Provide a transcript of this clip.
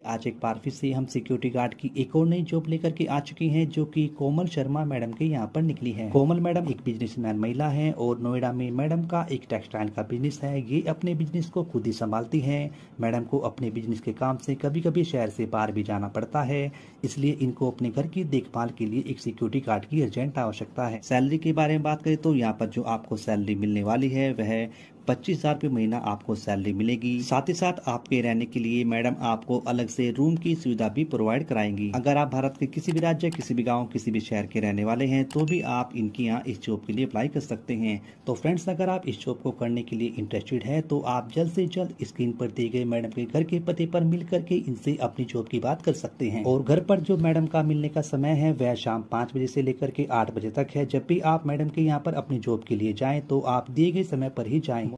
आज एक बार फिर से हम सिक्योरिटी गार्ड की एक और नई जॉब लेकर के आ चुकी हैं, जो कि कोमल शर्मा मैडम के यहाँ पर निकली है। कोमल मैडम एक बिजनेसमैन महिला हैं और नोएडा में मैडम का एक टेक्सटाइल का बिजनेस है। ये अपने बिजनेस को खुद ही संभालती हैं। मैडम को अपने बिजनेस के काम से कभी कभी शहर से बाहर भी जाना पड़ता है, इसलिए इनको अपने घर की देखभाल के लिए एक सिक्योरिटी गार्ड की अर्जेंट आवश्यकता है। सैलरी के बारे में बात करें तो यहाँ पर जो आपको सैलरी मिलने वाली है वह 25,000 रुपये महीना आपको सैलरी मिलेगी। साथ ही साथ आपके रहने के लिए मैडम आपको अलग से रूम की सुविधा भी प्रोवाइड कराएंगी। अगर आप भारत के किसी भी राज्य, किसी भी गांव, किसी भी शहर के रहने वाले हैं तो भी आप इनके यहाँ इस जॉब के लिए अप्लाई कर सकते हैं। तो फ्रेंड्स, अगर आप इस जॉब को करने के लिए इंटरेस्टेड है तो आप जल्द से जल्द स्क्रीन पर दिए गए मैडम के घर के पते पर मिल करके इनसे अपनी जॉब की बात कर सकते हैं। और घर पर जो मैडम का मिलने का समय है वह शाम 5 बजे से लेकर के 8 बजे तक है। जब भी आप मैडम के यहाँ पर अपनी जॉब के लिए जाएं तो आप दिए गए समय पर ही जाएं।